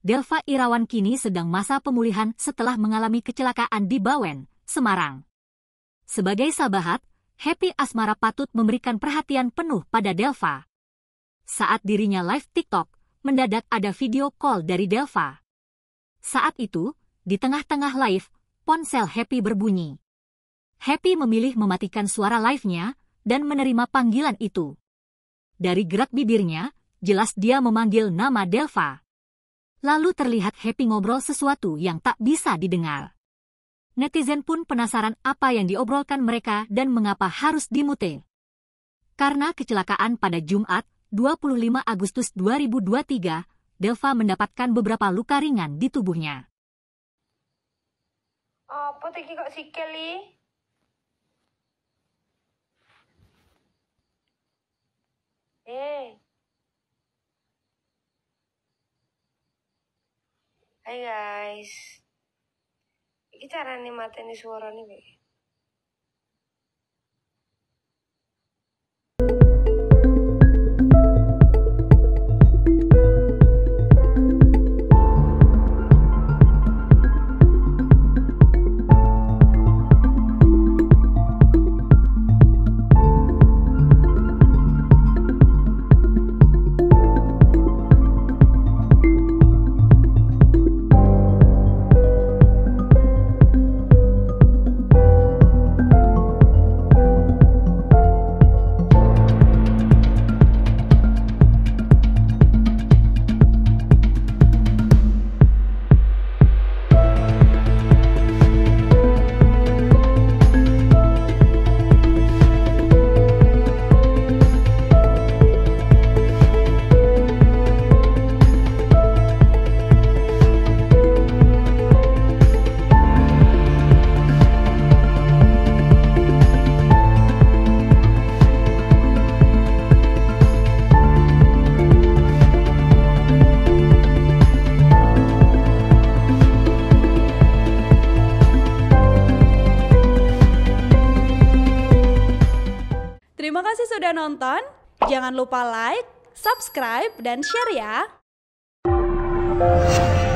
Delva Irawan kini sedang masa pemulihan setelah mengalami kecelakaan di Bawen, Semarang. Sebagai sahabat, Happy Asmara patut memberikan perhatian penuh pada Delva. Saat dirinya live TikTok, mendadak ada video call dari Delva. Saat itu, di tengah-tengah live, ponsel Happy berbunyi. Happy memilih mematikan suara live-nya dan menerima panggilan itu. Dari gerak bibirnya, jelas dia memanggil nama Delva. Lalu terlihat Happy ngobrol sesuatu yang tak bisa didengar. Netizen pun penasaran apa yang diobrolkan mereka dan mengapa harus dimute. Karena kecelakaan pada Jumat, 25 Agustus 2023, Delva mendapatkan beberapa luka ringan di tubuhnya. Apa iki kok sikil iki? Hai guys. Iki carane mateni suarane piye? Terima kasih sudah nonton. Jangan lupa like, subscribe, dan share ya.